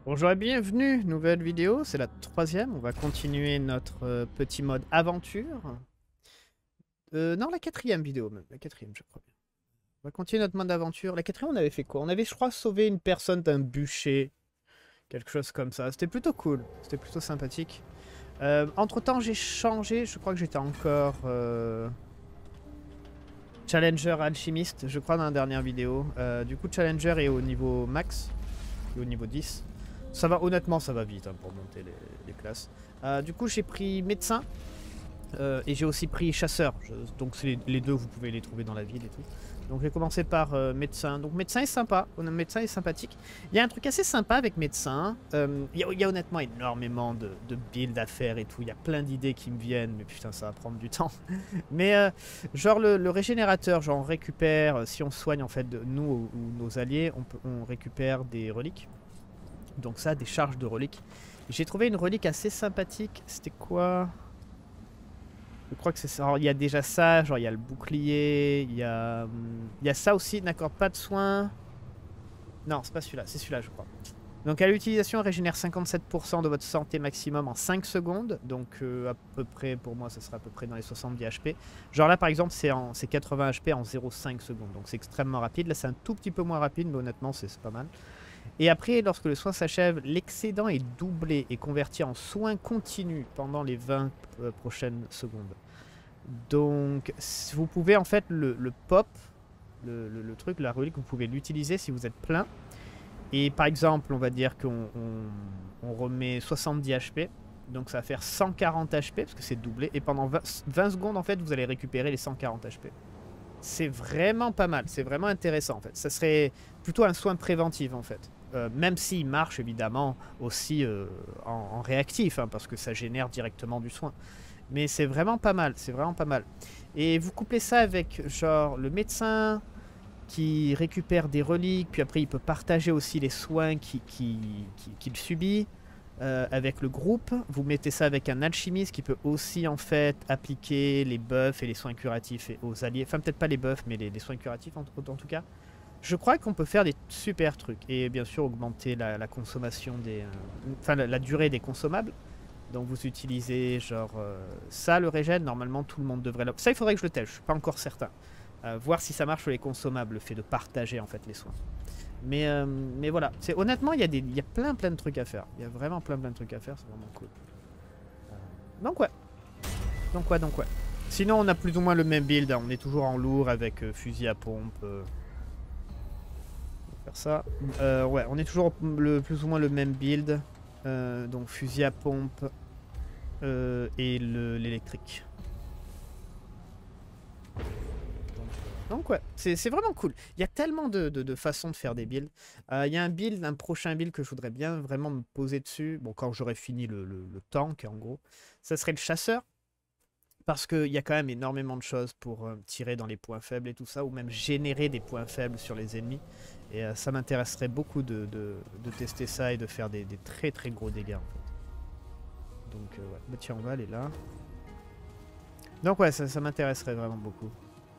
Bonjour et bienvenue, nouvelle vidéo, c'est la troisième, on va continuer notre petit mode aventure. Non, la quatrième vidéo même, la quatrième je crois bien. On va continuer notre mode aventure. La quatrième on avait fait quoi? On avait je crois sauvé une personne d'un bûcher, quelque chose comme ça. C'était plutôt cool, c'était plutôt sympathique. Entre temps j'ai changé, je crois que j'étais encore Challenger alchimiste, je crois dans la dernière vidéo. Du coup Challenger est au niveau max, et au niveau 10. Ça va, honnêtement, ça va vite hein, pour monter les classes. Du coup, j'ai pris médecin et j'ai aussi pris chasseur. Donc, les deux, vous pouvez les trouver dans la ville et tout. Donc, j'ai commencé par médecin. Donc, médecin est sympa. Médecin est sympathique. Il y a un truc assez sympa avec médecin. Il y a honnêtement énormément de builds à faire et tout. Il y a plein d'idées qui me viennent. Mais putain, ça va prendre du temps. Mais genre, le régénérateur, genre, on récupère, si on soigne en fait nous ou nos alliés, on récupère des reliques. Donc ça, des charges de reliques. J'ai trouvé une relique assez sympathique. C'était quoi? Je crois que c'est ça. Alors, il y a déjà ça, genre il y a le bouclier, il y a ça aussi, d'accord, pas de soins. Non, c'est pas celui-là, c'est celui-là je crois. Donc à l'utilisation, régénère 57% de votre santé maximum en 5 secondes. Donc à peu près, pour moi, ça sera à peu près dans les 70 HP. Genre là, par exemple, c'est 80 HP en 0,5 secondes. Donc c'est extrêmement rapide. Là, c'est un tout petit peu moins rapide, mais honnêtement, c'est pas mal. Et après, lorsque le soin s'achève, l'excédent est doublé et converti en soin continu pendant les 20 prochaines secondes. Donc, vous pouvez en fait le pop, le truc, la relique, vous pouvez l'utiliser si vous êtes plein. Et par exemple, on va dire qu'on remet 70 HP. Donc ça va faire 140 HP parce que c'est doublé. Et pendant 20 secondes, en fait, vous allez récupérer les 140 HP. C'est vraiment pas mal, c'est vraiment intéressant en fait. Ça serait plutôt un soin préventif en fait. Même s'il marche évidemment aussi en réactif, hein, parce que ça génère directement du soin. Mais c'est vraiment pas mal, c'est vraiment pas mal. Et vous couplez ça avec genre le médecin qui récupère des reliques, puis après il peut partager aussi les soins qu'il subit. Avec le groupe, vous mettez ça avec un alchimiste qui peut aussi en fait appliquer les buffs et les soins curatifs aux alliés. Enfin peut-être pas les buffs mais les soins curatifs en tout cas. Je crois qu'on peut faire des super trucs. Et bien sûr augmenter la consommation des... Enfin la durée des consommables. Donc vous utilisez genre ça le régène, normalement tout le monde devrait... Ça il faudrait que je le teste, je suis pas encore certain. Voir si ça marche sur les consommables, le fait de partager en fait les soins. Mais voilà, honnêtement, il y a plein de trucs à faire. Il y a vraiment plein de trucs à faire, c'est vraiment cool. Donc ouais. Sinon, on a plus ou moins le même build. Hein. On est toujours en lourd avec fusil à pompe. On va faire ça. Ouais, on est toujours plus ou moins le même build. Donc fusil à pompe et l'électrique. Donc ouais, c'est vraiment cool. Il y a tellement de façons de faire des builds. Il y a un prochain build que je voudrais bien vraiment me poser dessus. Bon, quand j'aurai fini le tank, en gros. Ça serait le chasseur. Parce qu'il y a quand même énormément de choses pour tirer dans les points faibles et tout ça. Ou même générer des points faibles sur les ennemis. Et ça m'intéresserait beaucoup de tester ça et de faire des très gros dégâts en fait. Donc ouais, bah, tiens, on va aller là. Donc ouais, ça m'intéresserait vraiment beaucoup.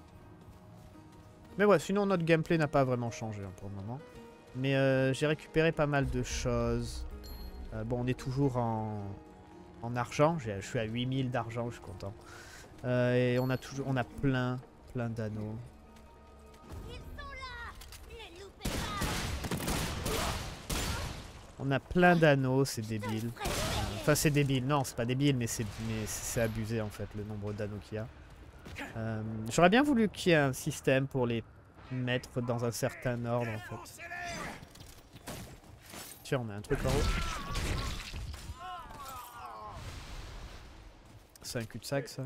Mais ouais, sinon notre gameplay n'a pas vraiment changé hein, pour le moment. Mais j'ai récupéré pas mal de choses. Bon, on est toujours en argent. Je suis à 8000 d'argent, je suis content. Et on a plein d'anneaux. On a plein d'anneaux, c'est débile. Enfin, c'est débile. Non, c'est pas débile, mais c'est abusé en fait, le nombre d'anneaux qu'il y a. J'aurais bien voulu qu'il y ait un système pour les mettre dans un certain ordre en fait. Tiens, on a un truc en haut. C'est un cul-de-sac ça.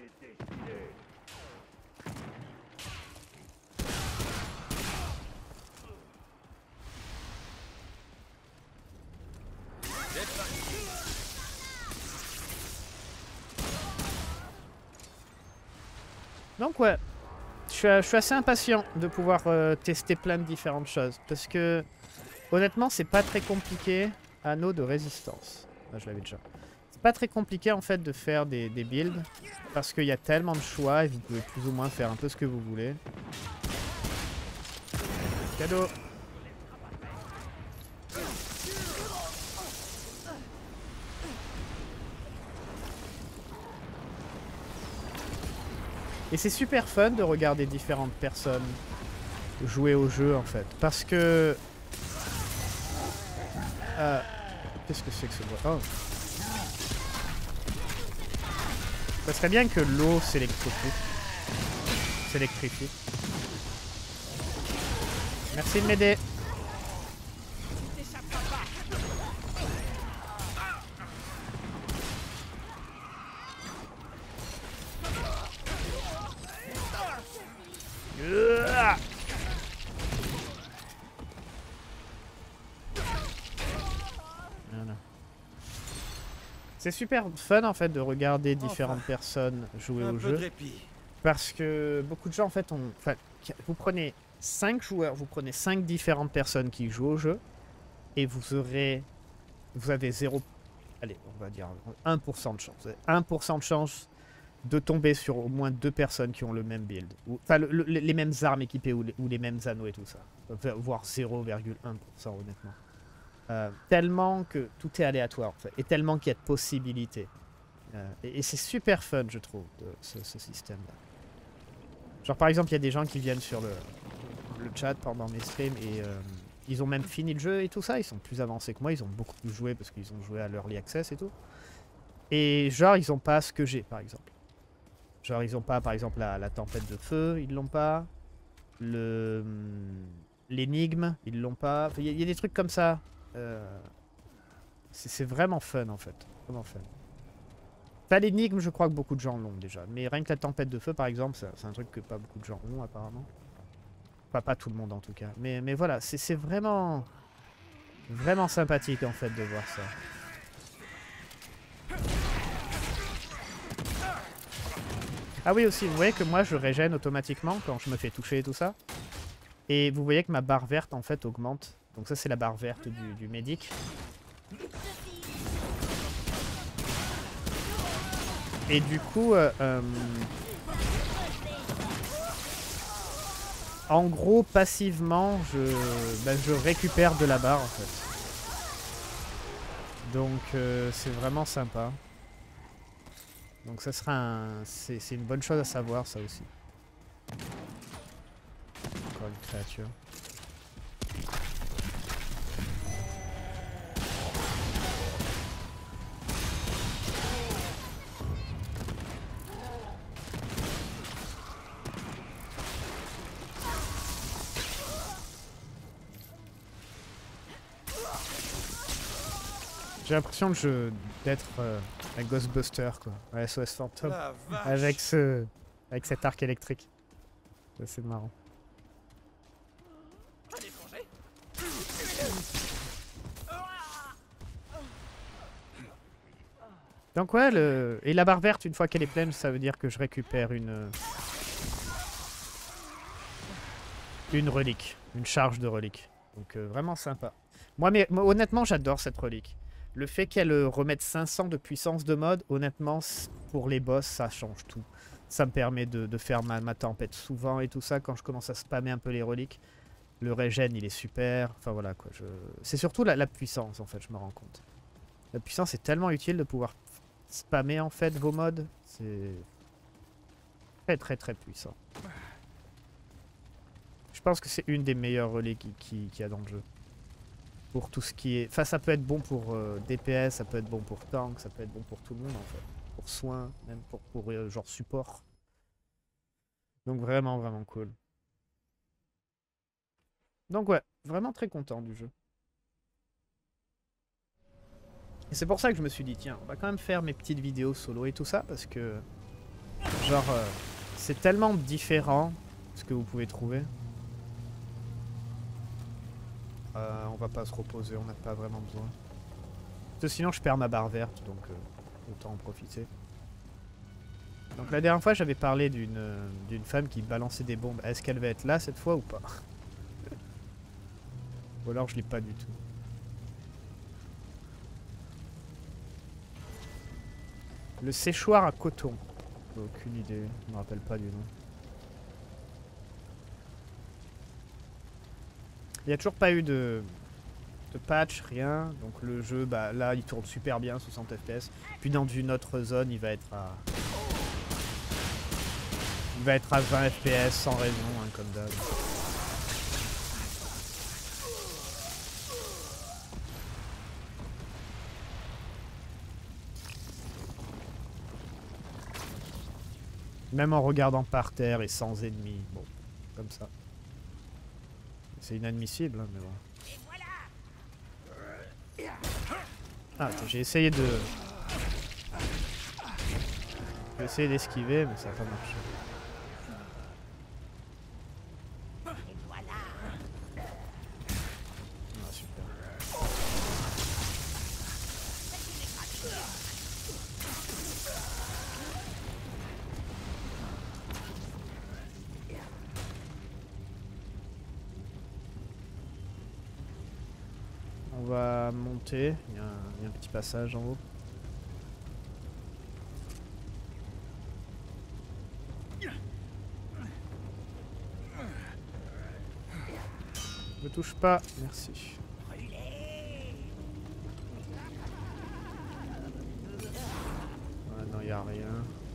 Donc ouais, je suis assez impatient de pouvoir tester plein de différentes choses. Parce que honnêtement, c'est pas très compliqué. Anneau de résistance. Ah, je l'avais déjà. C'est pas très compliqué en fait de faire des builds. Parce qu'il y a tellement de choix et vous pouvez plus ou moins faire un peu ce que vous voulez. Cadeau. Et c'est super fun de regarder différentes personnes jouer au jeu en fait. Parce que... Qu'est-ce que c'est que ce bruit? Oh. Ça serait bien que l'eau s'électrifie. Merci de m'aider. Voilà. C'est super fun en fait de regarder différentes personnes jouer au jeu. Parce que beaucoup de gens en fait ont... Enfin, vous prenez 5 joueurs, vous prenez 5 différentes personnes qui jouent au jeu. Et vous avez 0... Allez, on va dire 1% de chance. Vous avez 1% de chance de tomber sur au moins 2 personnes qui ont le même build. Enfin, les mêmes armes équipées ou les mêmes anneaux et tout ça. Voire 0,1% honnêtement. Tellement que tout est aléatoire en fait. Et tellement qu'il y a de possibilités. Et c'est super fun je trouve, ce système-là. Genre par exemple, il y a des gens qui viennent sur le chat pendant mes streams et ils ont même fini le jeu et tout ça. Ils sont plus avancés que moi, ils ont beaucoup plus joué parce qu'ils ont joué à l'Early Access et tout. Et genre, ils ont pas ce que j'ai par exemple. Genre, ils ont pas par exemple la tempête de feu, ils l'ont pas. L'énigme, ils l'ont pas. Enfin, il y a des trucs comme ça. C'est vraiment fun en fait. Vraiment fun. Pas l'énigme, je crois que beaucoup de gens l'ont déjà. Mais rien que la tempête de feu, par exemple, c'est un truc que pas beaucoup de gens ont, apparemment. Enfin, pas tout le monde, en tout cas. Mais voilà, c'est vraiment... Vraiment sympathique, en fait, de voir ça. Ah oui, aussi, vous voyez que moi, je régène automatiquement quand je me fais toucher et tout ça. Et vous voyez que ma barre verte, en fait, augmente. Donc ça, c'est la barre verte du médic. Et du coup, en gros, passivement, je récupère de la barre en fait. Donc c'est vraiment sympa. Donc ça sera c'est une bonne chose à savoir ça aussi. Encore une créature. J'ai l'impression d'être un Ghostbuster quoi, un SOS Fantôme, avec cet arc électrique. C'est marrant. Donc ouais, et la barre verte une fois qu'elle est pleine, ça veut dire que je récupère une relique, une charge de relique. Donc vraiment sympa. Moi honnêtement, j'adore cette relique. Le fait qu'elle remette 500 de puissance de mode, honnêtement, pour les boss, ça change tout. Ça me permet de faire ma tempête souvent et tout ça. Quand je commence à spammer un peu les reliques, le régène, il est super. Enfin voilà quoi. C'est surtout la puissance en fait, je me rends compte. La puissance est tellement utile de pouvoir spammer en fait vos modes. C'est très très très puissant. Je pense que c'est une des meilleures reliques qu'il y a dans le jeu. Pour tout ce qui est... Enfin, ça peut être bon pour DPS, ça peut être bon pour tank, ça peut être bon pour tout le monde en fait. Pour soins, même pour genre support. Donc vraiment, vraiment cool. Donc ouais, vraiment très content du jeu. Et c'est pour ça que je me suis dit, tiens, on va quand même faire mes petites vidéos solo et tout ça, parce que... Genre, c'est tellement différent ce que vous pouvez trouver. On va pas se reposer, on n'a pas vraiment besoin. Parce que sinon je perds ma barre verte, donc autant en profiter. Donc la dernière fois j'avais parlé d'une femme qui balançait des bombes. Est-ce qu'elle va être là cette fois ou pas? Ou alors je l'ai pas du tout. Le séchoir à coton. Aucune idée, je me rappelle pas du nom. Il n'y a toujours pas eu de patch, rien. Donc le jeu, bah, là, il tourne super bien, 60 FPS. Puis dans une autre zone, il va être à Il va être à 20 FPS sans raison, hein, comme d'hab. Même en regardant par terre et sans ennemis. Bon, comme ça. C'est inadmissible, hein, mais bon. Ah, attends, j'ai essayé de... J'ai essayé d'esquiver, mais ça n'a pas marché. Ah, super. On va monter. Il y a un petit passage en haut. Ne touche pas, merci. Ah non, il n'y a rien.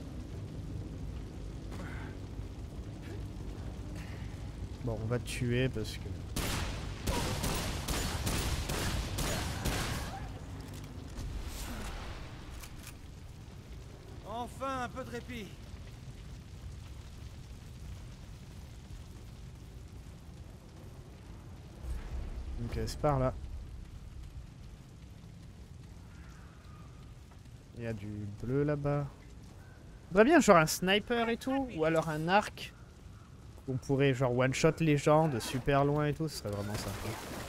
Bon, on va te tuer parce que... Enfin, un peu de répit. Ok, c'est par là. Il y a du bleu là-bas. Faudrait bien genre un sniper et tout, ou alors un arc. On pourrait genre one-shot les gens de super loin et tout, ce serait vraiment sympa.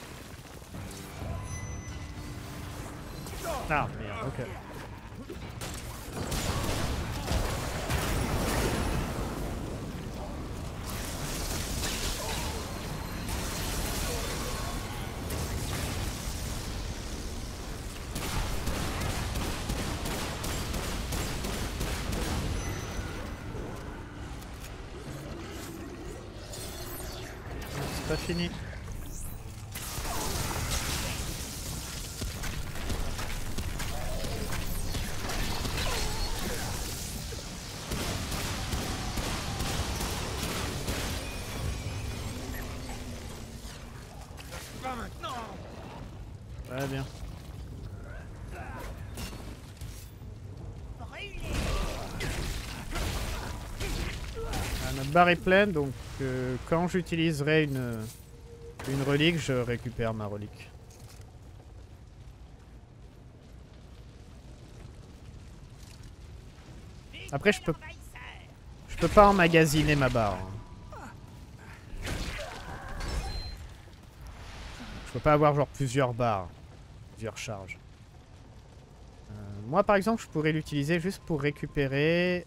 Ah merde, ok. C'est pas fini. Pas maintenant. Ouais, bien. Notre barre est pleine, donc quand j'utiliserai une relique, je récupère ma relique. Après, je peux pas emmagasiner ma barre. Je peux pas avoir genre plusieurs barres, plusieurs charges. Moi, par exemple, je pourrais l'utiliser juste pour récupérer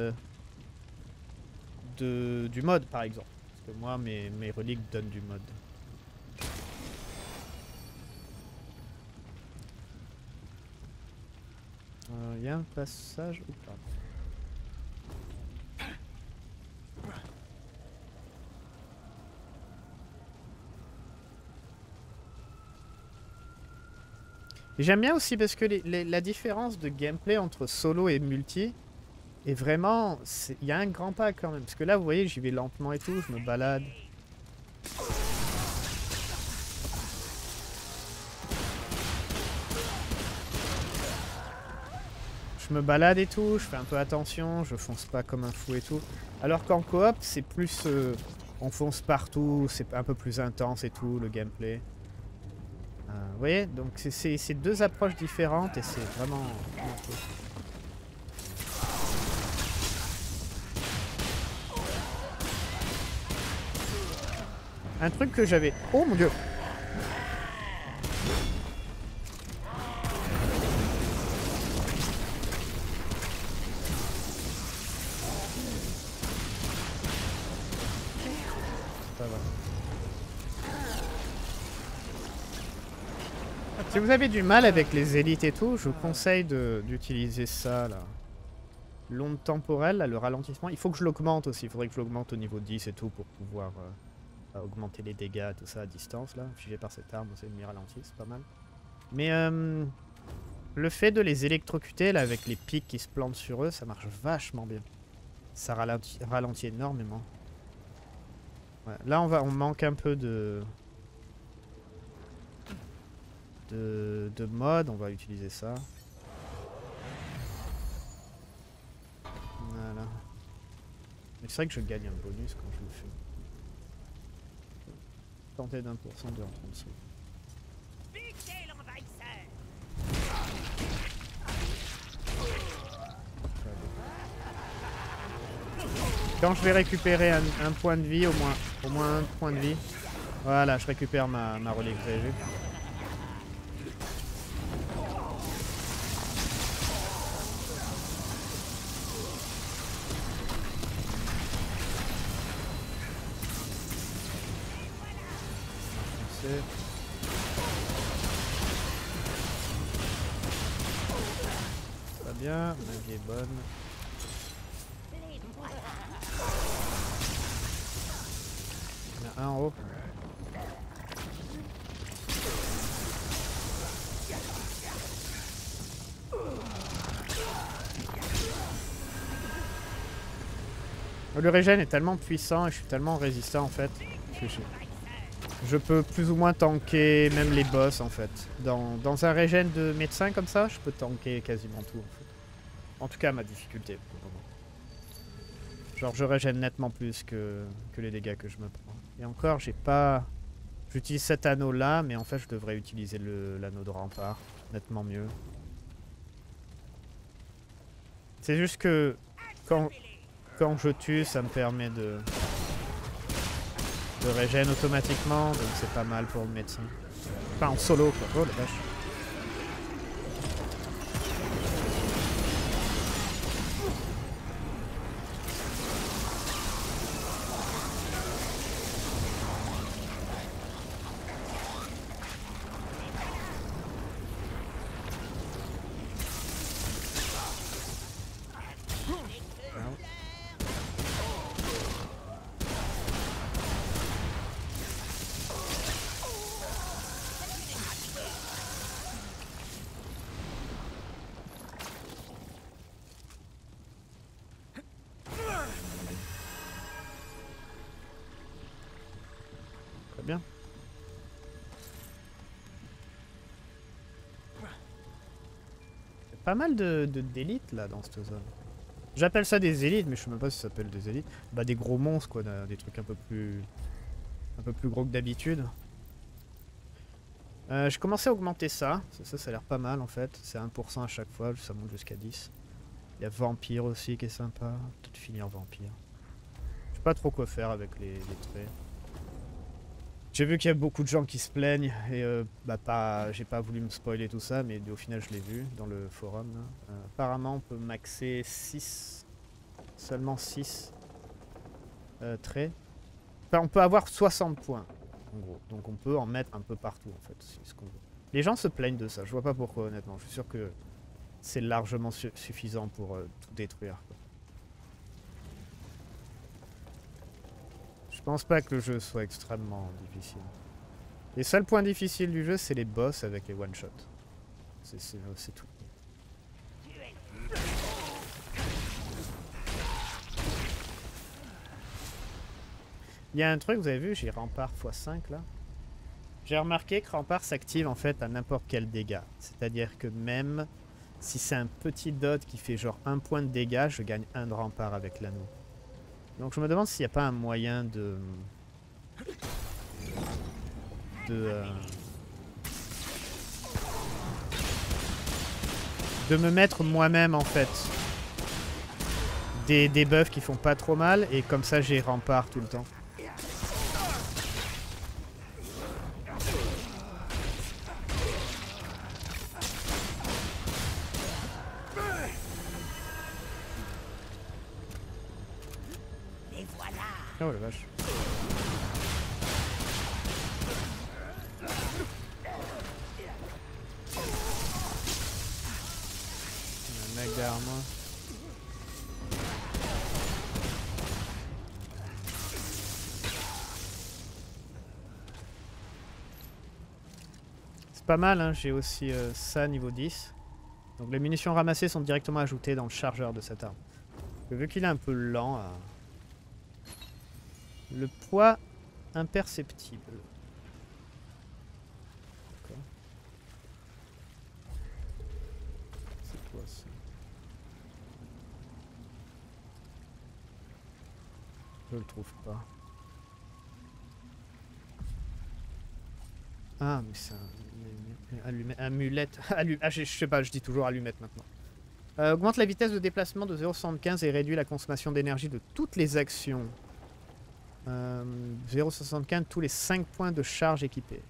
du mode, par exemple. Parce que moi, mes reliques donnent du mode. Il y a un passage ou pas? J'aime bien aussi parce que la différence de gameplay entre solo et multi est vraiment... Il y a un grand pas quand même. Parce que là, vous voyez, j'y vais lentement et tout, je me balade. Je me balade et tout, je fais un peu attention, je fonce pas comme un fou et tout. Alors qu'en coop, c'est plus... on fonce partout, c'est un peu plus intense et tout, le gameplay. Vous voyez, donc c'est deux approches différentes et c'est vraiment cool. Un truc que j'avais... Oh mon dieu! Ça va. Si vous avez du mal avec les élites et tout, je vous conseille d'utiliser ça là. L'onde temporelle, là, le ralentissement. Il faut que je l'augmente aussi. Il faudrait que je l'augmente au niveau 10 et tout pour pouvoir augmenter les dégâts, tout ça à distance là. Figé par cette arme, c'est mi-ralenti, c'est pas mal. Mais le fait de les électrocuter là avec les pics qui se plantent sur eux, ça marche vachement bien. Ça ralentit énormément. Ouais, là on manque un peu de mode, on va utiliser ça. Voilà. Mais c'est vrai que je gagne un bonus quand je le fais. Tenter d'1% de en 30 secondes. Quand je vais récupérer un point de vie, au moins un point de vie. Voilà, je récupère ma relique, vous avez vu. Pas bien, ma vie est bonne. Il y en a un en haut. Le régène est tellement puissant et je suis tellement résistant en fait. Je peux plus ou moins tanker même les boss en fait. Dans un régène de médecin comme ça, je peux tanker quasiment tout en fait. En tout cas ma difficulté pour le moment. Genre je régène nettement plus que les dégâts que je me prends. Et encore j'ai pas... J'utilise cet anneau là, mais en fait je devrais utiliser l'anneau de rempart. Nettement mieux. C'est juste que quand je tue, ça me permet de régène automatiquement, donc c'est pas mal pour le médecin. Enfin en solo quoi. Oh la vache. Bien. Il y a pas mal d'élites là dans cette zone. J'appelle ça des élites, mais je sais même pas si ça s'appelle des élites. Bah des gros monstres quoi, des trucs un peu plus gros que d'habitude. J'ai commencé à augmenter ça. Ça a l'air pas mal en fait. C'est 1% à chaque fois, ça monte jusqu'à 10. Il y a vampire aussi qui est sympa. Peut-être finir vampire. Je sais pas trop quoi faire avec les traits. J'ai vu qu'il y a beaucoup de gens qui se plaignent et j'ai pas voulu me spoiler tout ça, mais au final je l'ai vu dans le forum. Apparemment on peut maxer 6, seulement 6 traits. Enfin on peut avoir 60 points en gros, donc on peut en mettre un peu partout en fait, c'est ce qu'on veut. Les gens se plaignent de ça, je vois pas pourquoi honnêtement, je suis sûr que c'est largement suffisant pour tout détruire quoi. Je pense pas que le jeu soit extrêmement difficile. Les seuls points difficiles du jeu, c'est les boss avec les one-shots. C'est tout. Il y a un truc, vous avez vu, j'ai rempart x5 là. J'ai remarqué que rempart s'active en fait à n'importe quel dégât. C'est-à-dire que même si c'est un petit dot qui fait genre 1 point de dégâts, je gagne 1 de rempart avec l'anneau. Donc je me demande s'il n'y a pas un moyen de me mettre moi-même en fait des buffs qui font pas trop mal et comme ça j'ai rempart tout le temps. Oh la vache. Un mec derrière moi. C'est pas mal, hein, j'ai aussi ça niveau 10. Donc les munitions ramassées sont directement ajoutées dans le chargeur de cette arme. Vu qu'il est un peu lent, le poids imperceptible. D'accord. C'est quoi ça? Je le trouve pas. Ah, mais c'est un amulette. Ah, je sais pas, je dis toujours allumette maintenant. Augmente la vitesse de déplacement de 0,75 et réduit la consommation d'énergie de toutes les actions. 0,75 tous les 5 points de charge équipés.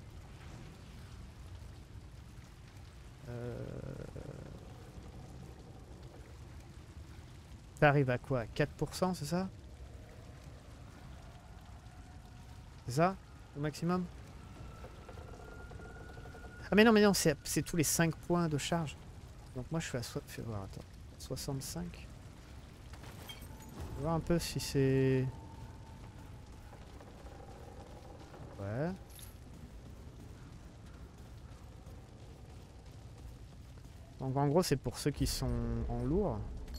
T'arrives à quoi? 4%, c'est ça? C'est ça? Au maximum? Ah mais non, c'est tous les 5 points de charge. Donc moi je suis à... Fais voir, attends. 65. On va voir un peu si c'est... Ouais. Donc en gros c'est pour ceux qui sont en lourd.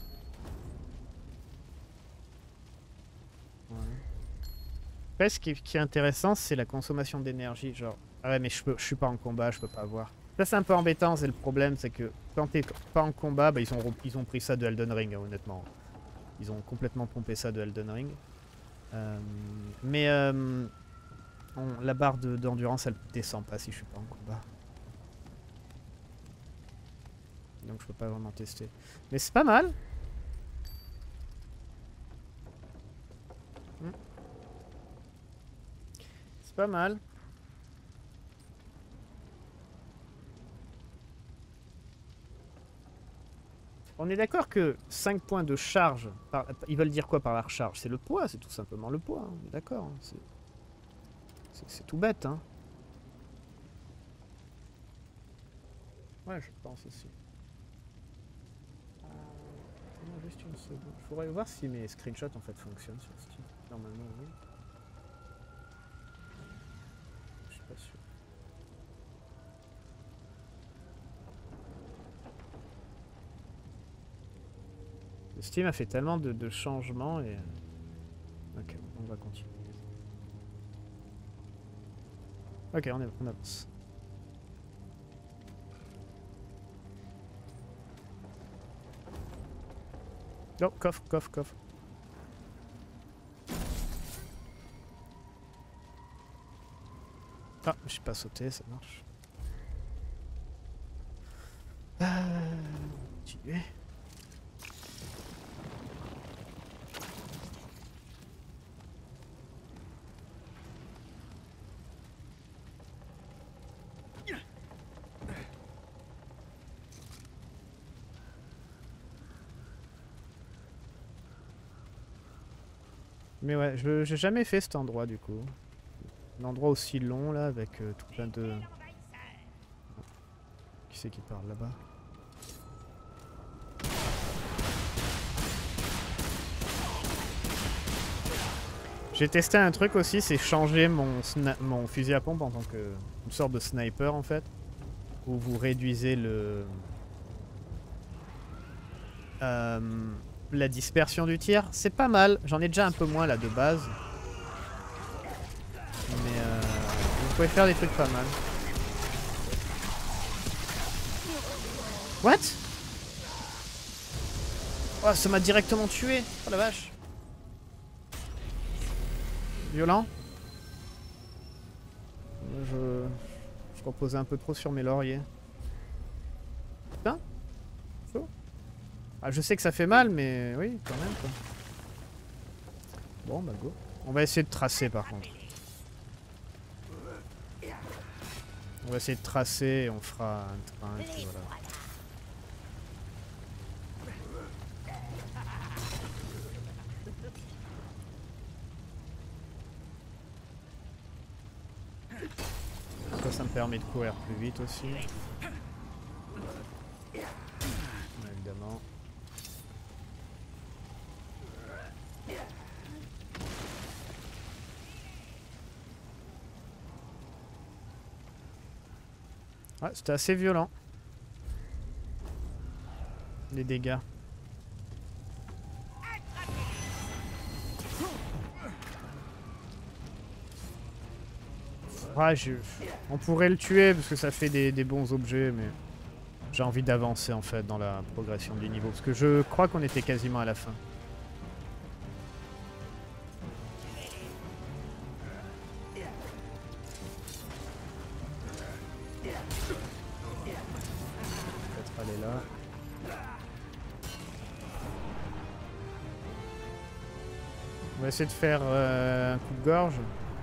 Ouais. Après ce qui est intéressant c'est la consommation d'énergie. Genre... Ah ouais mais je suis pas en combat, je peux pas voir. Ça c'est un peu embêtant, c'est le problème, c'est que quand t'es pas en combat, bah, ils ont pris ça de Elden Ring, hein, honnêtement. Ils ont complètement pompé ça de Elden Ring. La barre d'endurance elle descend pas si je suis pas en combat. Donc je peux pas vraiment tester. Mais c'est pas mal. C'est pas mal. On est d'accord que 5 points de charge, ils veulent dire quoi par la recharge? C'est le poids, c'est tout simplement le poids. Hein. D'accord. C'est tout bête. Hein. Ouais, je pense aussi. Juste une seconde. Je pourrais voir si mes screenshots en fait fonctionnent sur Steam. Normalement, oui. Je suis pas sûr. Steam a fait tellement de changements et... Ok, on va continuer. Ok, on avance. Oh, coffre, coffre, coffre. Ah, je suis pas sauté, ça marche. Continuer. Mais ouais, j'ai jamais fait cet endroit du coup. Un endroit aussi long là avec tout plein de... Qui c'est qui parle là-bas? J'ai testé un truc aussi, c'est changer mon fusil à pompe en tant que... Une sorte de sniper en fait. Où vous réduisez le... la dispersion du tir. C'est pas mal, j'en ai déjà un peu moins là de base. Mais vous pouvez faire des trucs pas mal. What? Oh, ça m'a directement tué. Oh la vache. Violent. Je reposais un peu trop sur mes lauriers. Putain. Chaud. Ah, je sais que ça fait mal, mais oui, quand même. Quoi. Bon, bah go. On va essayer de tracer par contre. On va essayer de tracer et on fera un train et puis voilà. Ça me permet de courir plus vite aussi. Évidemment. Ouais, c'était assez violent. Les dégâts. Ouais, on pourrait le tuer parce que ça fait des bons objets, mais j'ai envie d'avancer en fait dans la progression du niveau. Parce que je crois qu'on était quasiment à la fin. Peut-être aller là. On va essayer de faire un coup de gorge.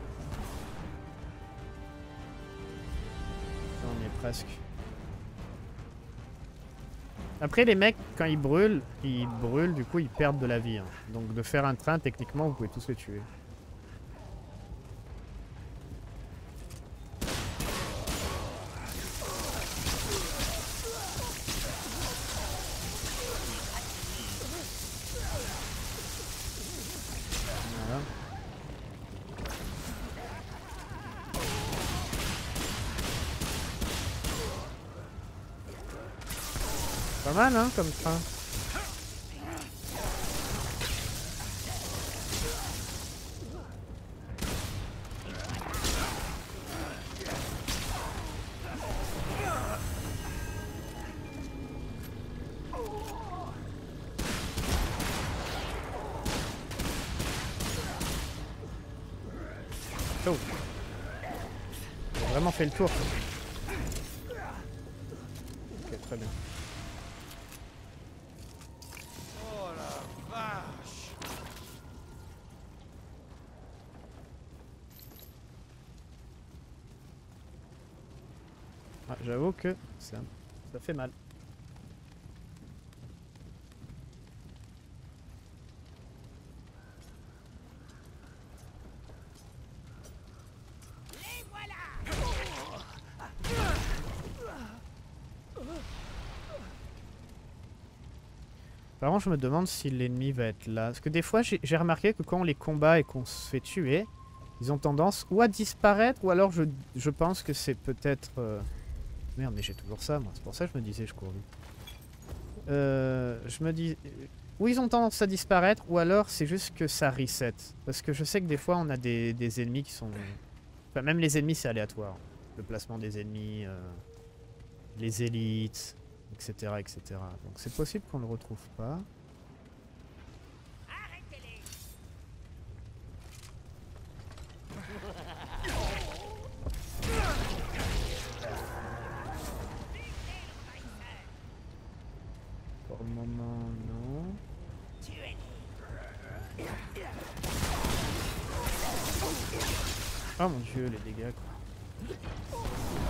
On y est presque. Après les mecs, quand ils brûlent, du coup ils perdent de la vie. Hein. Donc de faire un train, techniquement vous pouvez tous les tuer. Voilà. Pas mal hein comme train. Oh. J'ai vraiment fait le tour. Ok, très bien. Oh la vache! Ah, j'avoue que ça fait mal. Par contre, je me demande si l'ennemi va être là. Parce que des fois, j'ai remarqué que quand on les combat et qu'on se fait tuer, ils ont tendance ou à disparaître, ou alors je pense que c'est peut-être... Merde, mais j'ai toujours ça, moi. C'est pour ça que je me disais, je cours vite. Je me dis... Ou ils ont tendance à disparaître, ou alors c'est juste que ça reset. Parce que je sais que des fois, on a des ennemis qui sont... Enfin, même les ennemis, c'est aléatoire. Le placement des ennemis, les élites... etc. etc. Donc c'est possible qu'on le retrouve pas. Pour le moment, non. Oh mon dieu, les dégâts quoi.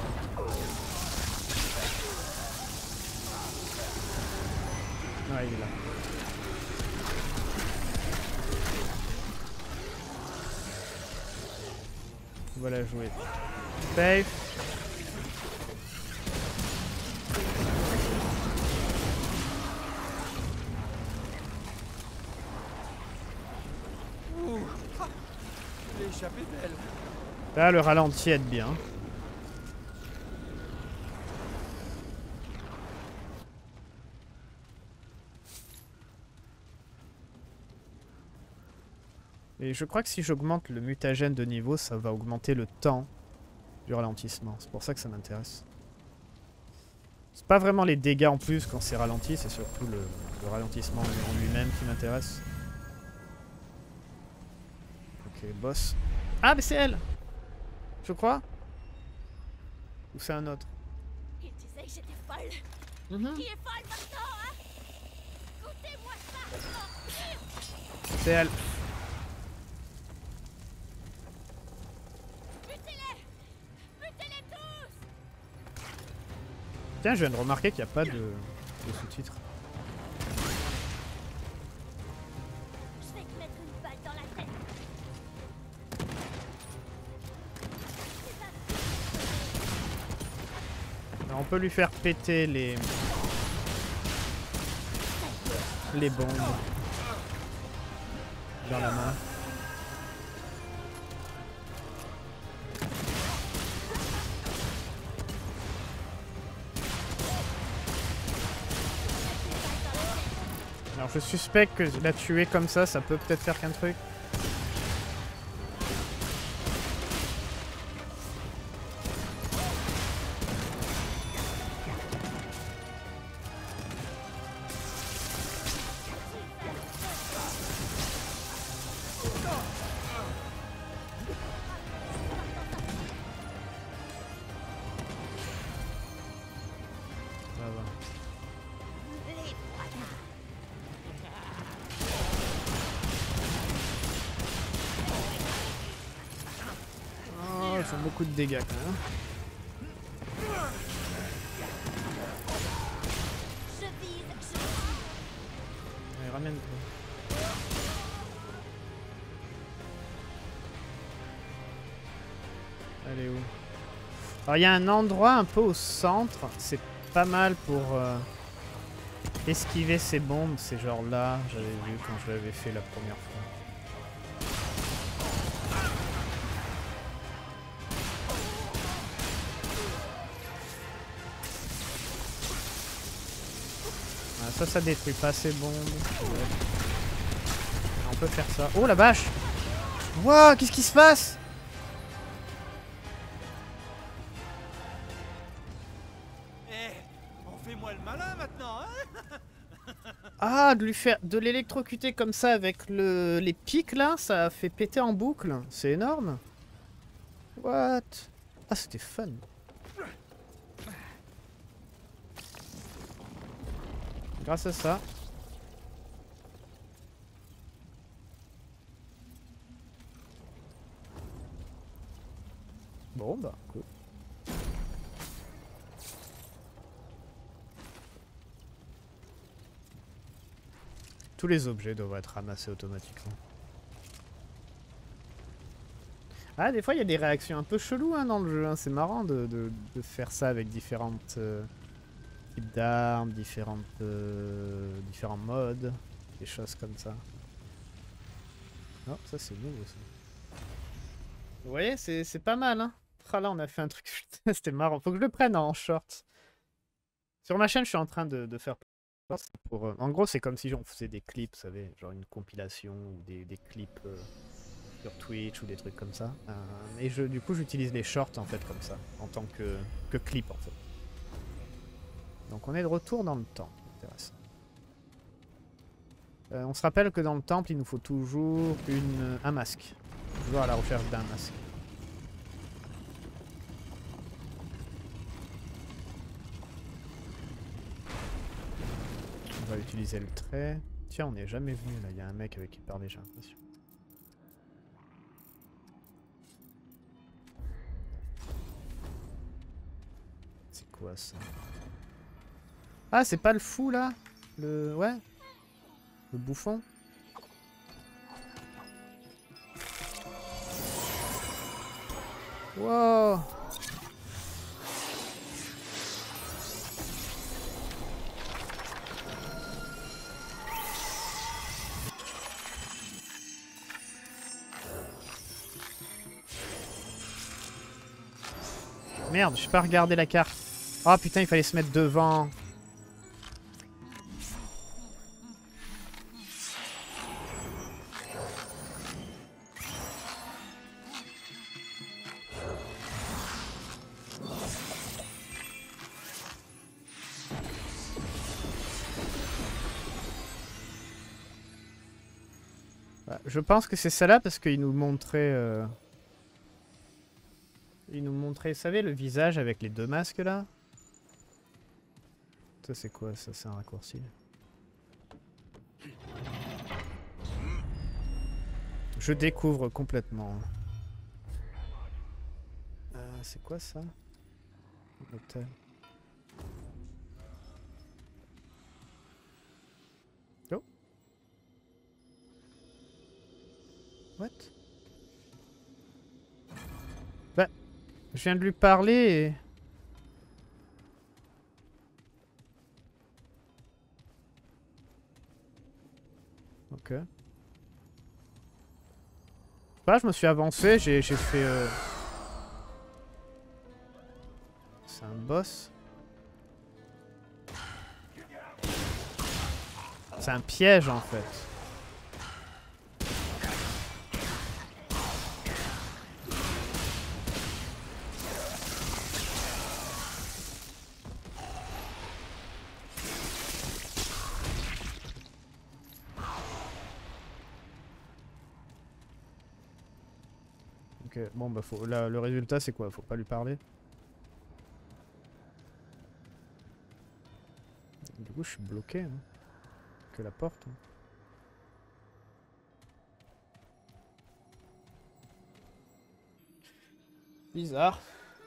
Ouais, il est là. Voilà, joué. Safe. J'ai échappé belle. Là, le ralenti aide bien. Et je crois que si j'augmente le mutagène de niveau, ça va augmenter le temps du ralentissement. C'est pour ça que ça m'intéresse. C'est pas vraiment les dégâts en plus quand c'est ralenti, c'est surtout le ralentissement en lui-même qui m'intéresse. Ok, boss. Ah, mais c'est elle! Je crois? Ou c'est un autre? Il disait que j'étais folle. Qui est folle maintenant, hein? Goûtez-moi ça! C'est elle. Butez-les! Butez-les tous! Tiens, je viens de remarquer qu'il n'y a pas de sous-titres. Je vais te mettre une balle dans la tête. Alors, on peut lui faire péter les bombes dans la main. Alors je suspecte que la tuer comme ça peut peut-être faire qu'un truc. beaucoup de dégâts quand même. Je vise, je... Allez, ramène-toi. Elle est où? Alors il y a un endroit un peu au centre, c'est pas mal pour esquiver ces bombes, c'est genre là, j'avais vu quand je l'avais fait la première fois. Ah, ça détruit pas ces bombes. Ouais. On peut faire ça. Oh la vache! Wouah, qu'est-ce qui se passe? Fais-moi le malin maintenant, hein? Ah, de l'électrocuter comme ça avec les pics là, ça a fait péter en boucle. C'est énorme. What? Ah, c'était fun. Grâce à ça. Bon bah, cool. Tous les objets doivent être ramassés automatiquement. Ah, des fois il y a des réactions un peu cheloues hein, dans le jeu. Hein. C'est marrant de faire ça avec différentes types d'armes, différents modes, des choses comme ça. Oh, ça c'est nouveau ça. Vous voyez, c'est pas mal. Hein. Ah, là on a fait un truc, c'était marrant. Faut que je le prenne en short. Sur ma chaîne, je suis en train de faire... en gros, c'est comme si on faisait des clips, vous savez, genre une compilation ou des clips sur Twitch ou des trucs comme ça. Et du coup, j'utilise les shorts en fait comme ça, en tant que clip en fait. Donc on est de retour dans le temple, intéressant. On se rappelle que dans le temple, il nous faut toujours un masque. Toujours à la recherche d'un masque. On va utiliser le trait. Tiens, on n'est jamais venu là, il y a un mec avec qui parler, j'ai l'impression. C'est quoi ça? Ah, c'est pas le fou là? Ouais? Le bouffon? Wow! Merde, je n'ai pas regardé la carte. Oh putain, il fallait se mettre devant. Je pense que c'est celle-là parce qu'il nous montrait... Il nous montrait, vous savez, le visage avec les deux masques là. Ça c'est quoi? Ça c'est un raccourci. Je découvre complètement. C'est quoi ça? Hôtel. Oh. What? Bah, je viens de lui parler et... Ok. Bah, je me suis avancé, j'ai fait... C'est un boss. C'est un piège en fait. Ok, bon bah faut... Là, le résultat c'est quoi? Faut pas lui parler. Du coup je suis bloqué. Hein. Que la porte. Hein. Bizarre.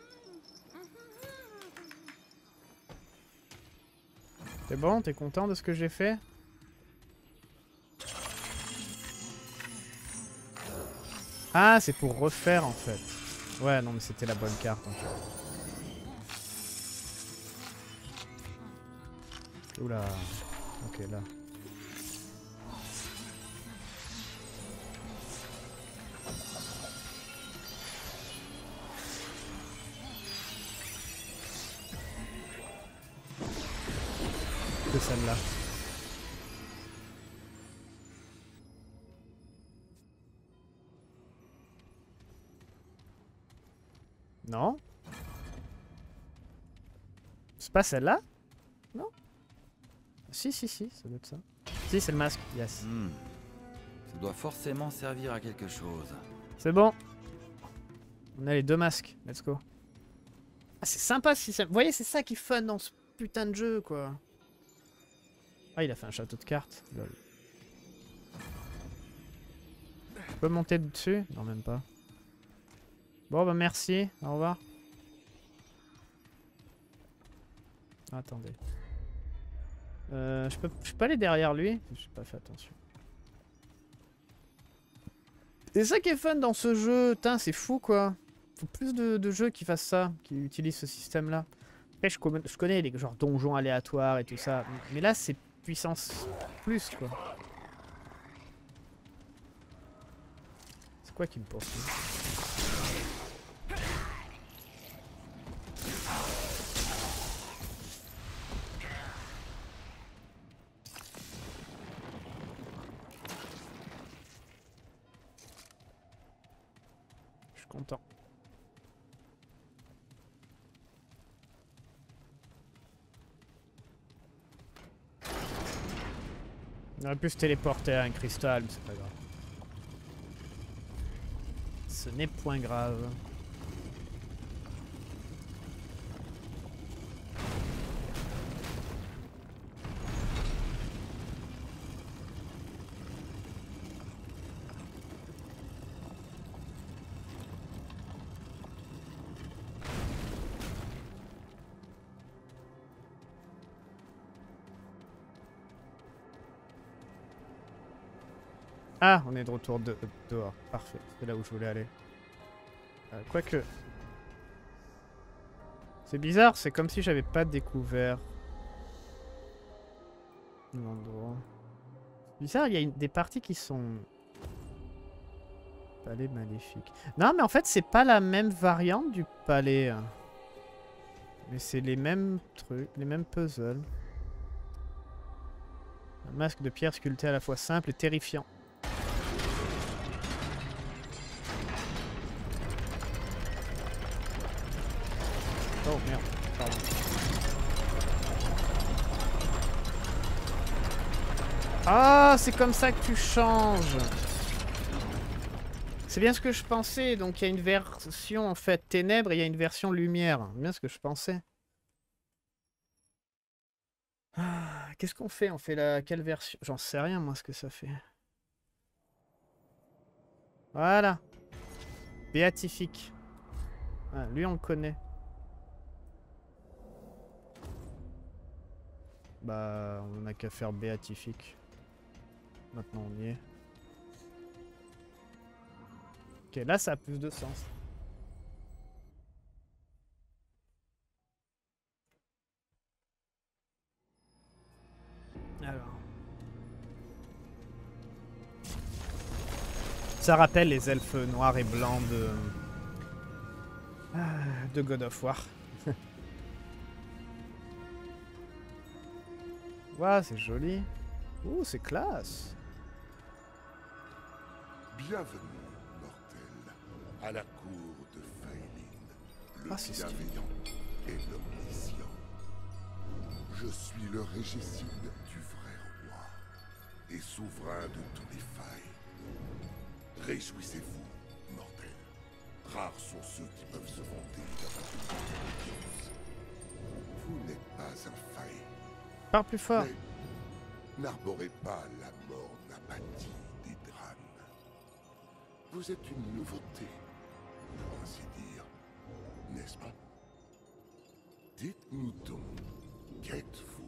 T'es bon? T'es content de ce que j'ai fait? Ah, c'est pour refaire en fait. Ouais, non, mais c'était la bonne carte en fait. Oula. Ok, là. Que celle-là. Non? C'est pas celle-là? Non? Si, si, si, ça doit être ça. Si, c'est le masque, yes. Ça doit forcément servir à quelque chose. C'est bon. On a les deux masques, let's go. Ah, c'est sympa si ça... Vous voyez, c'est ça qui est fun dans ce putain de jeu, quoi. Ah, il a fait un château de cartes. Lol. Je peux monter dessus? Non, même pas. Bon, bah merci. Au revoir. Attendez. Je peux aller derrière lui? J'ai pas fait attention. C'est ça qui est fun dans ce jeu. Putain, c'est fou, quoi. Faut plus de jeux qui fassent ça, qui utilisent ce système-là. Après, je connais les genres donjons aléatoires et tout ça. Mais là, c'est puissance plus, quoi. C'est quoi qui me poursuit? Je suis content. On aurait pu se téléporter à un cristal, mais c'est pas grave. Ce n'est point grave. Ah, on est de retour dehors. Parfait, c'est là où je voulais aller. Quoique... C'est bizarre, c'est comme si j'avais pas découvert l'endroit. C'est bizarre, il y a des parties qui sont... Palais maléfique. Non, mais en fait, c'est pas la même variante du palais. Hein. Mais c'est les mêmes trucs, les mêmes puzzles. Un masque de pierre sculpté à la fois simple et terrifiant. Oh merde, pardon. Ah, c'est comme ça que tu changes. C'est bien ce que je pensais. Donc il y a une version en fait ténèbres et il y a une version lumière. Bien ce que je pensais. Ah, qu'est-ce qu'on fait? On fait quelle version? J'en sais rien moi ce que ça fait. Voilà. Béatifique. Ah, lui on le connaît. Bah, on n'a qu'à faire béatifique. Maintenant, on y est. Ok, là, ça a plus de sens. Alors. Ça rappelle les elfes noirs et blancs de God of War. Waouh, c'est joli. Ouh, c'est classe. Bienvenue, mortel, à la cour de Faelin, le bienveillant et l'omniscient. Je suis le régicide du vrai roi et souverain de tous les failles. Réjouissez-vous, mortels. Rares sont ceux qui peuvent se vanter d'avoir une confiance. Vous n'êtes pas un faille. Parle plus fort. N'arborez pas la morne apathie des drames. Vous êtes une nouveauté, pour ainsi dire, Dites mouton, qu'êtes-vous?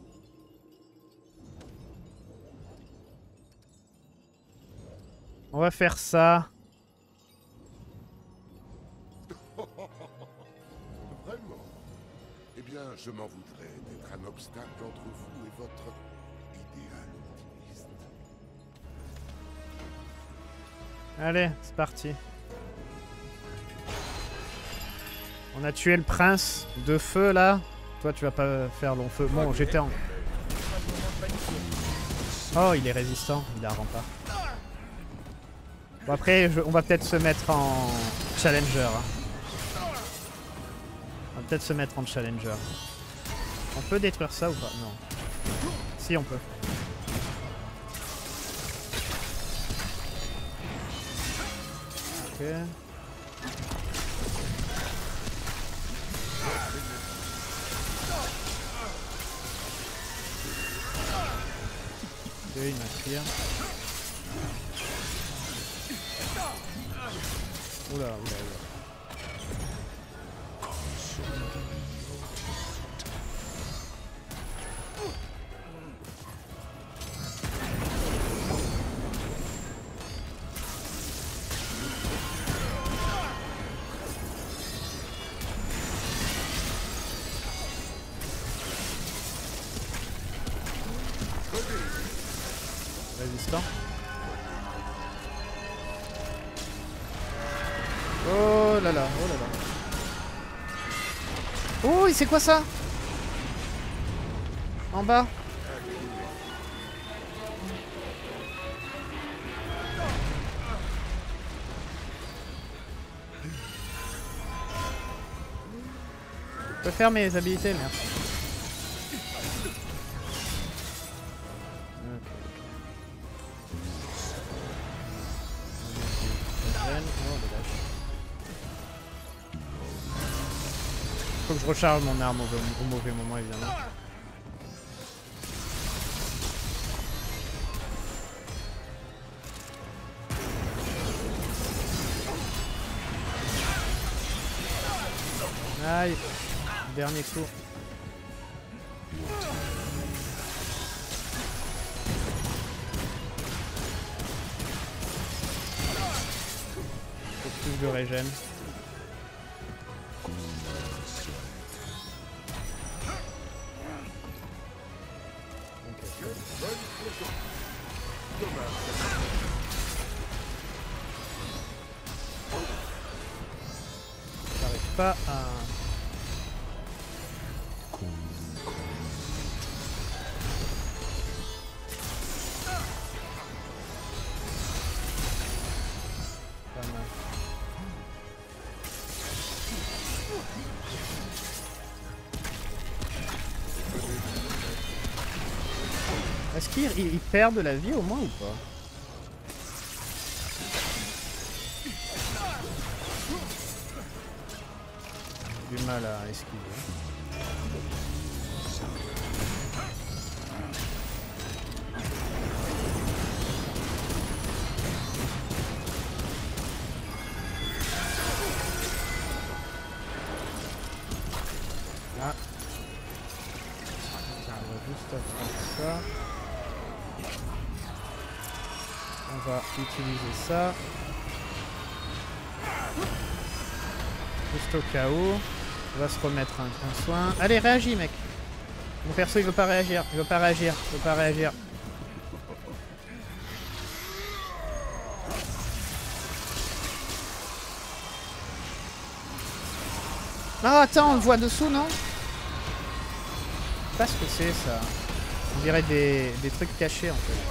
On va faire ça. Vraiment? Eh bien, je m'en voudrais d'être un obstacle entre vous et votre idéal optimiste. Allez, c'est parti. On a tué le prince de feu là. Toi tu vas pas faire long feu. Bon, j'étais en... Oh, il est résistant, il a un rempart. Bon après, on va peut-être se mettre en challenger. Hein. On va peut-être se mettre en challenger. On peut détruire ça ou pas? Non. Si, on peut. Ok. Il m'inspire. Oula, oula, oula. Résistant. Oh là là, oh là là. Oh, c'est quoi ça? En bas. Je peux faire mes habilités, merci. Faut que je recharge mon arme au mauvais moment, évidemment. Aïe, dernier coup. Faut plus de régène. J'arrive pas à... Pas mal. Est-ce qu'il perd de la vie au moins ou pas? J'ai du mal à esquiver. Ah. On va juste faire ça. On va utiliser ça. Juste au cas où. On va se remettre un soin. Allez, réagis, mec. Mon perso, il veut pas réagir. Il veut pas réagir. Il veut pas réagir. Ah, attends, on le voit dessous, non? Je sais pas ce que c'est, ça. On dirait des trucs cachés, en fait.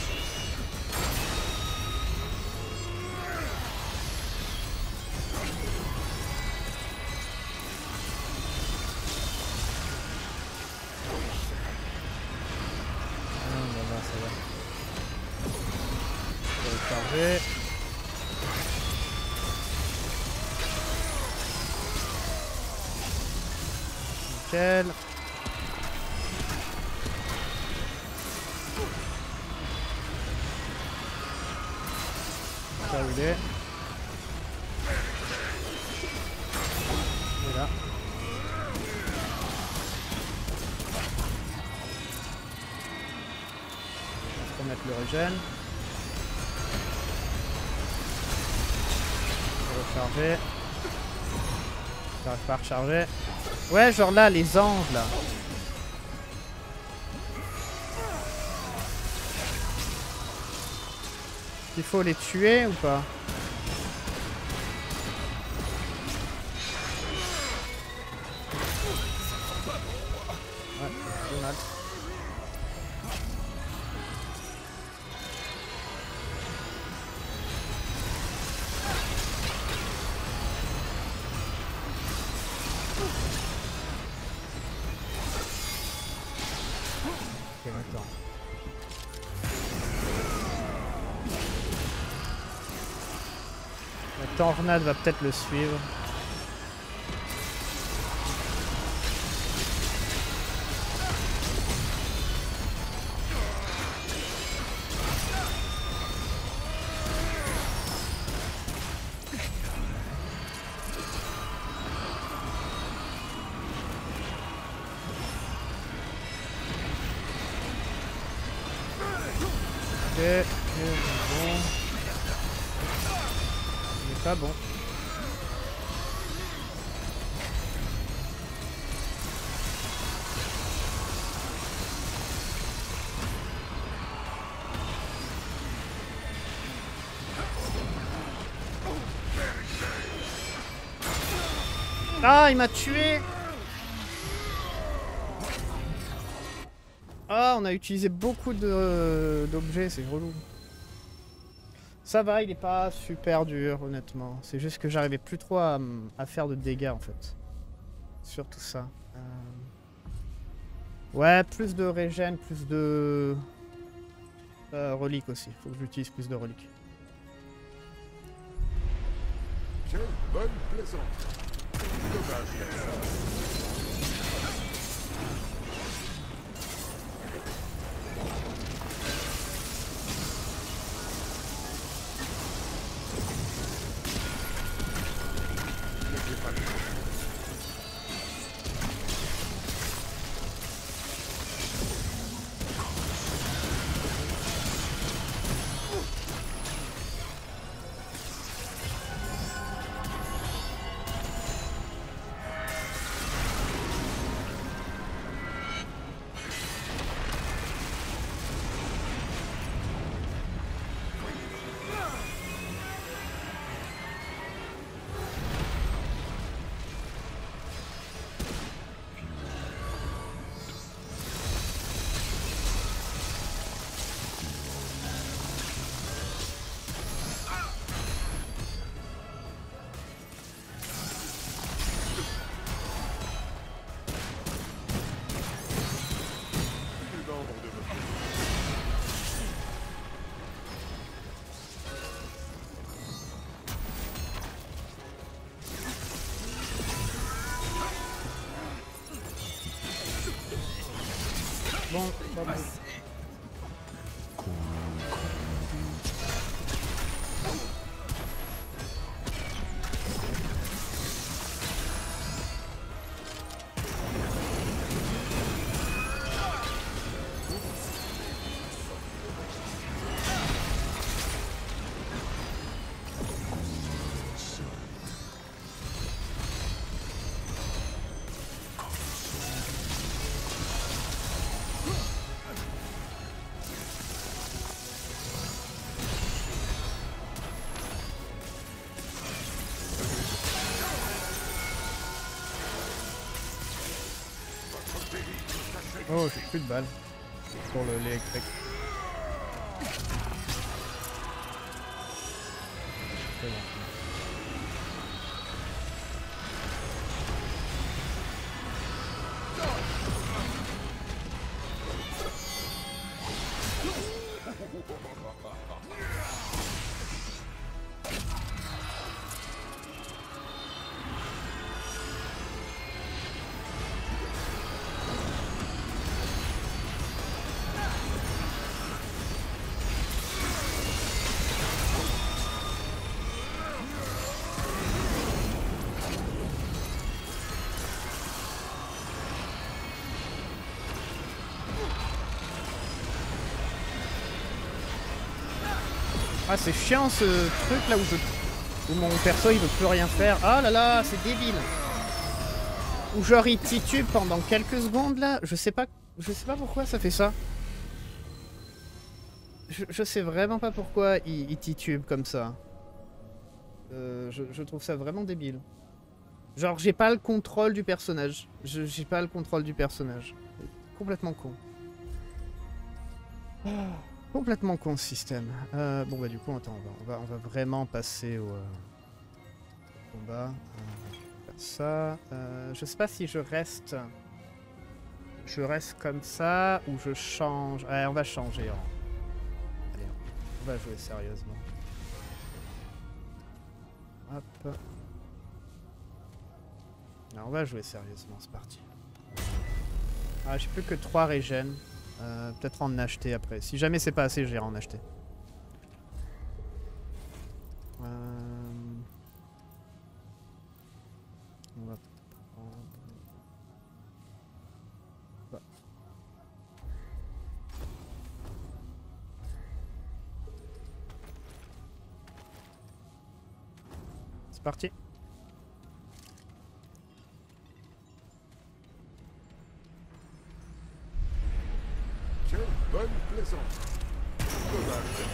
Nickel. Ça où il est. Et là. mettre le régène. Recharger. J'arrive pas à recharger. Ouais, genre là, les anges là. Il faut les tuer ou pas? Ouais, c'est mal. Ok, attends. La tornade va peut-être le suivre. Ok, bon. Il est pas bon. Ah, il m'a tué! Ah, on a utilisé beaucoup d'objets, c'est relou. Ça va, il est pas super dur, honnêtement. C'est juste que j'arrivais plus trop à faire de dégâts, en fait. Surtout ça. Ouais, plus de régène, plus de... reliques aussi. Faut que j'utilise plus de reliques. Quelle bonne plaisanterie. Dommage. Bon, pas mal. Oh, j'ai plus de balles pour l'électrique. C'est bon. Ah, c'est chiant ce truc là où mon perso il veut plus rien faire. Ah là là, c'est débile. Ou genre il titube pendant quelques secondes là. Je sais pas pourquoi ça fait ça. Je sais vraiment pas pourquoi il titube comme ça. Je trouve ça vraiment débile. Genre j'ai pas le contrôle du personnage. J'ai pas le contrôle du personnage. Complètement con. Complètement con ce système. Bon bah du coup attends, on va vraiment passer au combat. Faire ça. Je sais pas si je reste. Je reste comme ça ou je change. Ouais, on va changer. Allez, on va jouer sérieusement. Hop. Non, on va jouer sérieusement, c'est parti. Ah, j'ai plus que 3 régènes. Peut-être en acheter après. Si jamais c'est pas assez, j'irai en acheter. On va prendre... Bah. C'est parti. Quelle bonne plaisance. Dommage.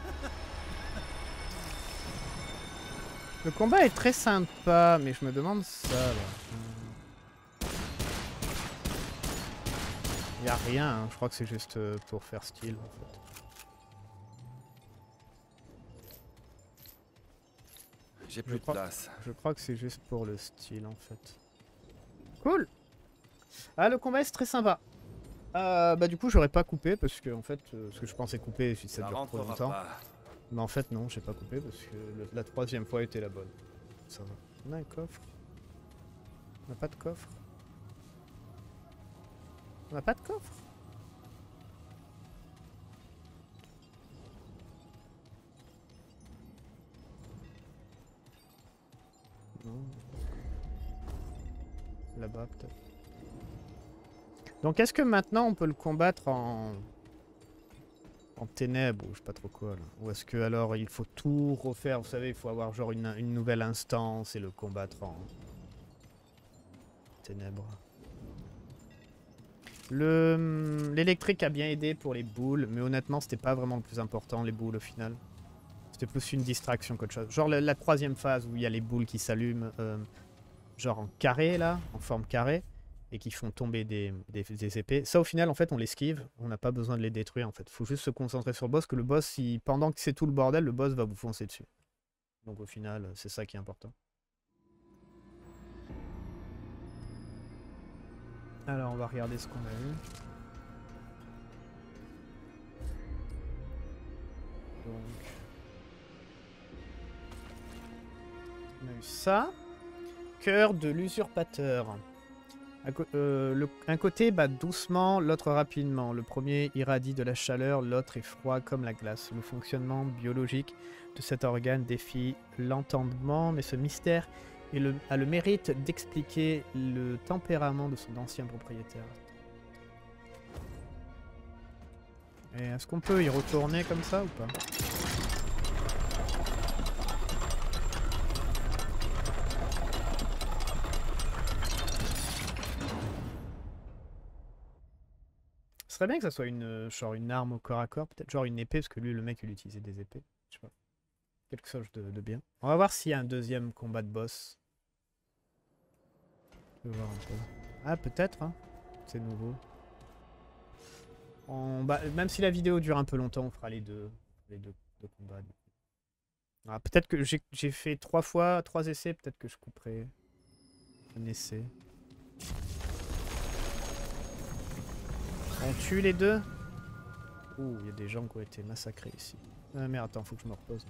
Le combat est très sympa, mais je me demande ça là. Y a rien, hein. Je crois que c'est juste pour faire style en fait. J'ai plus de place. Je crois que c'est juste pour le style en fait. Cool. Ah, le combat est très sympa. Bah du coup j'aurais pas coupé parce que en fait ce que je pensais couper ça dure trop longtemps. Mais en fait non, j'ai pas coupé parce que la troisième fois était la bonne. Ça va. On a un coffre. On n'a pas de coffre. On n'a pas de coffre. Non. Là-bas peut-être. Donc est-ce que maintenant on peut le combattre en ténèbres ou je sais pas trop quoi là. Ou est-ce que alors il faut tout refaire, vous savez, il faut avoir genre une nouvelle instance et le combattre en ténèbres. L'électrique a bien aidé pour les boules, mais honnêtement c'était pas vraiment le plus important les boules au final. C'était plus une distraction qu'autre chose. Genre la troisième phase où il y a les boules qui s'allument genre en carré là, en forme carré. Et qui font tomber des épées. Ça au final en fait on l'esquive, on n'a pas besoin de les détruire en fait. Faut juste se concentrer sur le boss, que le boss, pendant que c'est tout le bordel, le boss va vous foncer dessus. Donc au final c'est ça qui est important. Alors on va regarder ce qu'on a eu. Donc on a eu ça. Cœur de l'usurpateur. Un côté bat doucement, l'autre rapidement. Le premier irradie de la chaleur, l'autre est froid comme la glace. Le fonctionnement biologique de cet organe défie l'entendement, mais ce mystère a le mérite d'expliquer le tempérament de son ancien propriétaire. Et est-ce qu'on peut y retourner comme ça ou pas ? Ce serait bien que ça soit genre une arme au corps à corps, peut-être genre une épée, parce que lui, le mec, il utilisait des épées. Je sais pas. Quelque chose de bien. On va voir s'il y a un deuxième combat de boss. Je vais voir un peu. Ah, peut-être, hein. C'est nouveau. Même si la vidéo dure un peu longtemps, on fera les deux combats. Ah, peut-être que j'ai fait 3 essais, peut-être que je couperai un essai. On tue les deux. Ouh, il y a des gens qui ont été massacrés ici. Ah mais attends, faut que je me repose.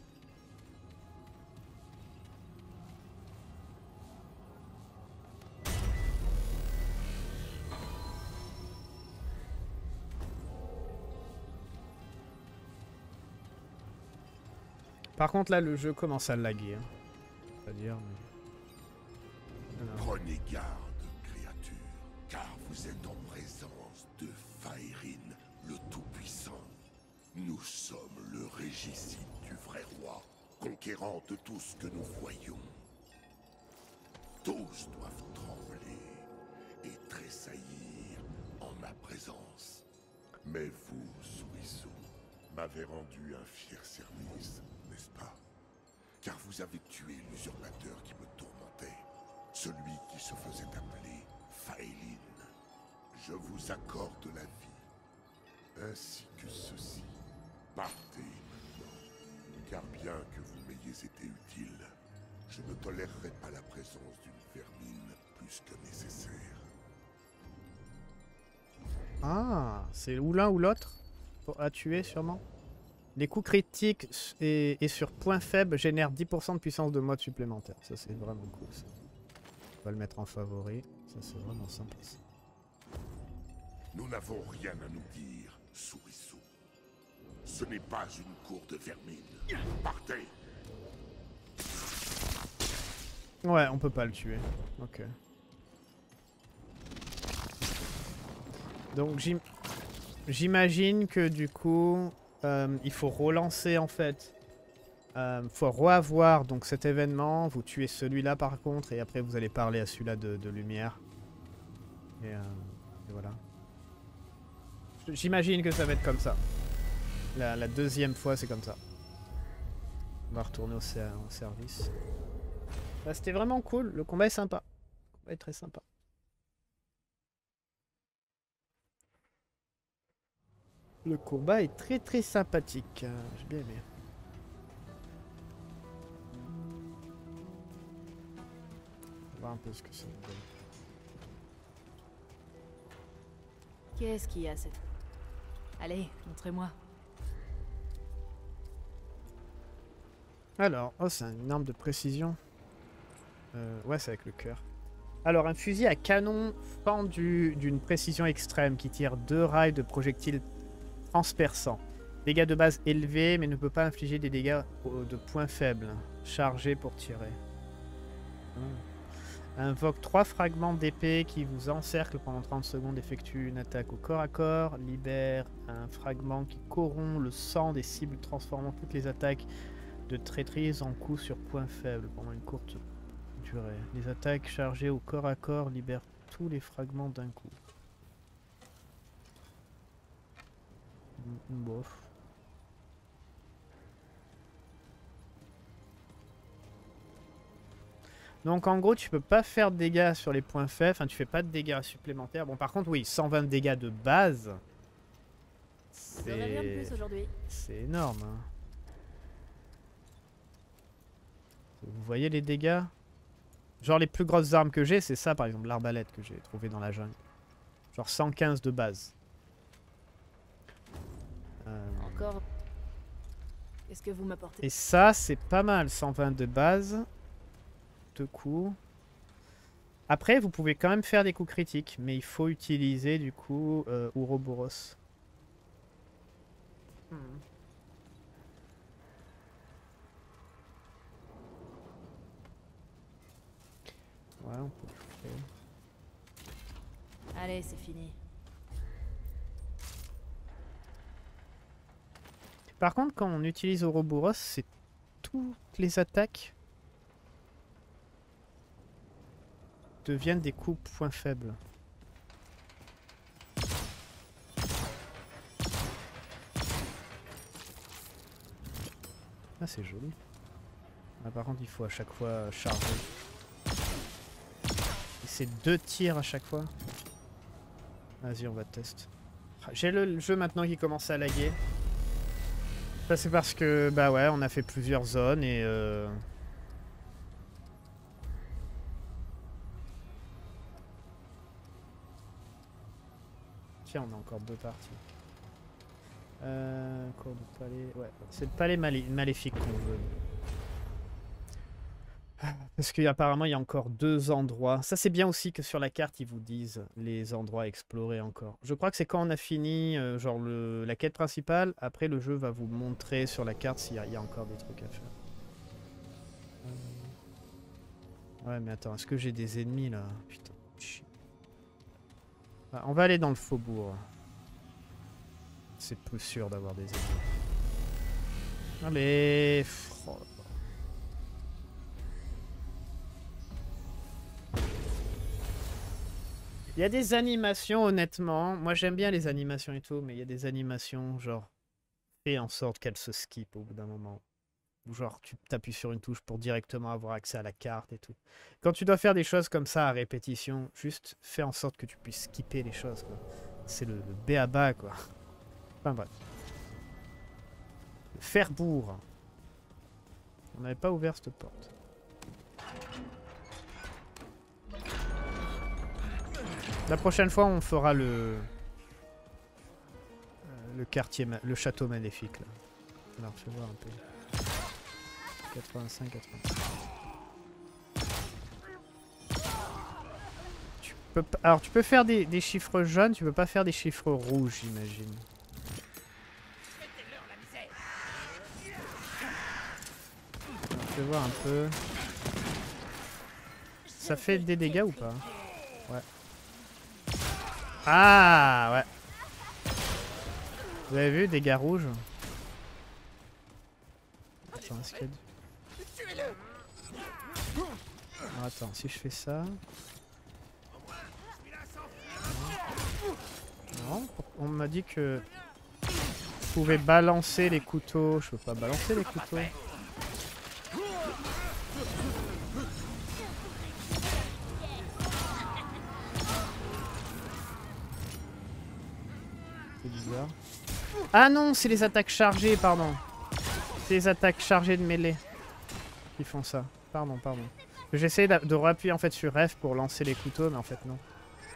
Par contre là, le jeu commence à laguer. Hein. C'est-à-dire... Mais... Prenez garde, créature, car vous êtes en présence de Faerûn, le Tout-Puissant. Nous sommes le régicide du vrai roi, conquérant de tout ce que nous voyons. Tous doivent trembler et tressaillir en ma présence. Mais vous, Souriceau, m'avez rendu un fier service, n'est-ce pas? Car vous avez tué l'usurpateur qui me tourmentait, celui qui se faisait appeler Faerûn. Je vous accorde la vie, ainsi que ceci. Partez maintenant, car bien que vous m'ayez été utile, je ne tolérerai pas la présence d'une vermine plus que nécessaire. Ah, c'est ou l'un ou l'autre à tuer sûrement. Les coups critiques et sur point faible génèrent 10% de puissance de mode supplémentaire. Ça c'est vraiment cool ça. On va le mettre en favori. Ça c'est vraiment sympa ça. Nous n'avons rien à nous dire, Souriceau. Ce n'est pas une cour de vermine. Partez! Ouais, on peut pas le tuer. Ok. Donc j'imagine que du coup, il faut relancer en fait. Faut reavoir donc cet événement. Vous tuez celui-là par contre et après vous allez parler à celui-là de lumière. Et voilà. J'imagine que ça va être comme ça. La deuxième fois, c'est comme ça. On va retourner au service. Bah, c'était vraiment cool. Le combat est sympa. Le combat est très sympa. Le combat est très très sympathique. J'ai bien aimé. On va voir un peu ce que ça donne. Qu'est-ce qu'il y a, cette... Allez, montrez-moi. Alors, oh, c'est une arme de précision. Ouais, c'est avec le cœur. Alors, un fusil à canon fendu d'une précision extrême qui tire 2 rails de projectiles transperçants. Dégâts de base élevés, mais ne peut pas infliger des dégâts de points faibles. Chargé pour tirer. Invoque 3 fragments d'épée qui vous encerclent pendant 30 secondes. Effectue une attaque au corps à corps. Libère un fragment qui corrompt le sang des cibles, transformant toutes les attaques de traîtrise en coups sur points faibles pendant une courte durée. Les attaques chargées au corps à corps libèrent tous les fragments d'un coup. Bof. Donc en gros tu peux pas faire de dégâts sur les points faibles, enfin tu fais pas de dégâts supplémentaires. Bon par contre oui, 120 dégâts de base, c'est énorme. Hein. Vous voyez les dégâts? Genre les plus grosses armes que j'ai, c'est ça par exemple, l'arbalète que j'ai trouvé dans la jungle. Genre 115 de base. Encore. Qu'est-ce que vous m'apportez? Et ça c'est pas mal, 120 de base. 2 coups. Après vous pouvez quand même faire des coups critiques, mais il faut utiliser du coup Ouroboros. Ouais, on peut le faire. Allez, c'est fini. Par contre, quand on utilise Ouroboros, c'est toutes les attaques deviennent des coups points faibles. Ah, c'est joli. Ah, par contre, il faut à chaque fois charger. Et c'est 2 tirs à chaque fois. Vas-y, on va tester. J'ai le jeu maintenant qui commence à laguer. Ça c'est parce que, bah ouais, on a fait plusieurs zones et Tiens, on a encore 2 parties. Cours de palais... Ouais, c'est le palais maléfique qu'on veut. Parce qu'apparemment il y a encore 2 endroits. Ça c'est bien aussi que sur la carte ils vous disent les endroits à explorer encore. Je crois que c'est quand on a fini genre la quête principale. Après le jeu va vous montrer sur la carte s'il y a encore des trucs à faire. Ouais mais attends, est-ce que j'ai des ennemis là? Putain, chier. Ah, on va aller dans le faubourg. C'est plus sûr d'avoir des ennemis. Allez. Oh. Il y a des animations, honnêtement. Moi, j'aime bien les animations et tout, mais il y a des animations, genre, fais en sorte qu'elles se skippent au bout d'un moment. Ou genre, tu t'appuies sur une touche pour directement avoir accès à la carte et tout. Quand tu dois faire des choses comme ça à répétition, juste fais en sorte que tu puisses skipper les choses, quoi. C'est le b.a.-ba, quoi. Enfin, bref. Le Ferbourg. On n'avait pas ouvert cette porte. La prochaine fois, on fera le quartier, le château maléfique. Là. Alors, je vais voir un peu. 85, 85. Alors, tu peux faire des chiffres jaunes, tu peux pas faire des chiffres rouges, j'imagine. Je vais voir un peu. Ça fait des dégâts ou pas? Ouais. Ah ouais. Vous avez vu, dégâts rouges. Attends, est-ce qu'il y a du... Oh, attends, si je fais ça... Non, on m'a dit que... pouvez balancer les couteaux. Je peux pas balancer les couteaux. C'est bizarre. Ah non, c'est les attaques chargées, pardon. C'est les attaques chargées de mêlée qui font ça. Pardon. J'essaie de réappuyer en fait sur F pour lancer les couteaux, mais en fait non.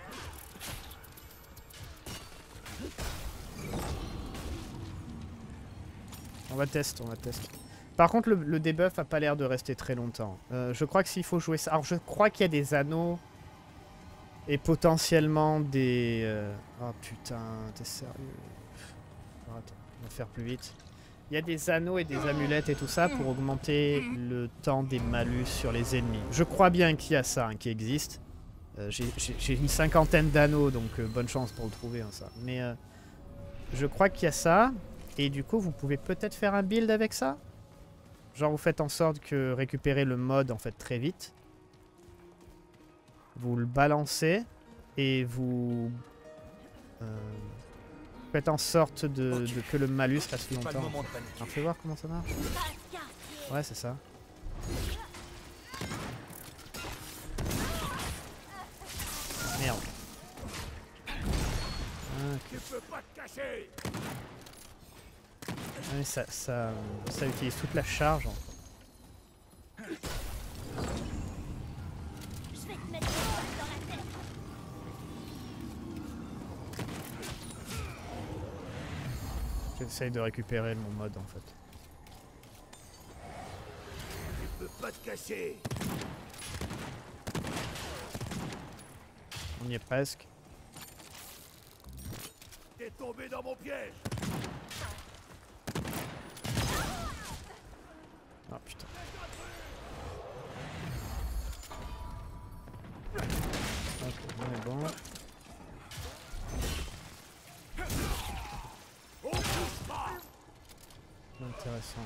On va tester. Par contre, le debuff a pas l'air de rester très longtemps. Je crois que s'il faut jouer ça... Alors, je crois qu'il y a des anneaux et potentiellement des... Oh putain, t'es sérieux? Alors, attends, on va faire plus vite. Il y a des anneaux et des amulettes et tout ça pour augmenter le temps des malus sur les ennemis. Je crois bien qu'il y a ça, qui existe. J'ai une 50aine d'anneaux, donc bonne chance pour le trouver, hein, ça. Mais je crois qu'il y a ça. Et du coup, vous pouvez peut-être faire un build avec ça. Genre, vous faites en sorte que récupérer le mode, en fait, très vite. Vous le balancez. Et vous... faites en sorte que le malus reste longtemps. Alors, fais voir comment ça marche. Ouais, c'est ça. Merde. Okay. Ouais, ça utilise toute la charge. Je vais te mettre une balle dans la tête. J'essaye de récupérer mon mode en fait. Tu peux pas te cacher. On y est presque. T'es tombé dans mon piège. Oh putain. Ok, on est bon. Intéressant.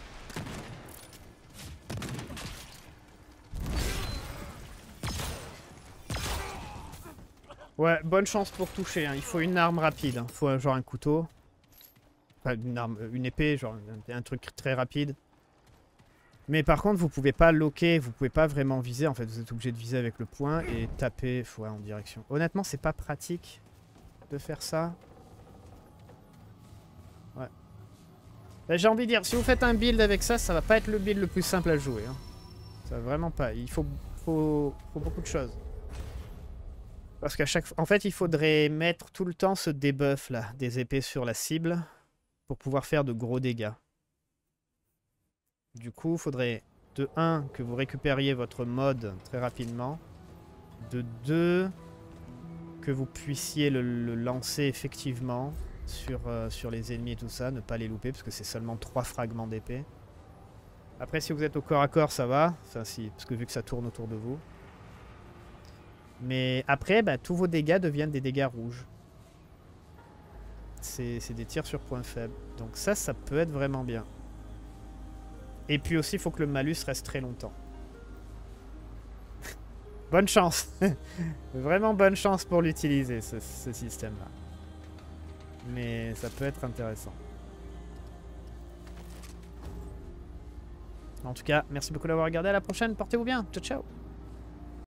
Ouais, bonne chance pour toucher, hein. Il faut une arme rapide, hein. Il faut genre un couteau. Enfin, une épée, genre un truc très rapide. Mais par contre, vous pouvez pas loquer, vous pouvez pas vraiment viser. En fait, vous êtes obligé de viser avec le poing et taper ouais, en direction. Honnêtement, c'est pas pratique de faire ça. Ouais. J'ai envie de dire, si vous faites un build avec ça, ça va pas être le build le plus simple à jouer. Hein. Ça va vraiment pas. Il faut beaucoup de choses. Parce qu'à chaque fois... En fait, il faudrait mettre tout le temps ce debuff là, des épées sur la cible, pour pouvoir faire de gros dégâts. Du coup, il faudrait de 1 que vous récupériez votre mode très rapidement. De 2 que vous puissiez le lancer effectivement sur les ennemis et tout ça, ne pas les louper parce que c'est seulement 3 fragments d'épée. Après, si vous êtes au corps à corps, ça va. Enfin, si, parce que vu que ça tourne autour de vous. Mais après, bah, tous vos dégâts deviennent des dégâts rouges. C'est des tirs sur point faible. Donc ça peut être vraiment bien. Et puis aussi, il faut que le malus reste très longtemps. Bonne chance. Vraiment bonne chance pour l'utiliser, ce système-là. Mais ça peut être intéressant. En tout cas, merci beaucoup d'avoir regardé. À la prochaine. Portez-vous bien. Ciao, ciao.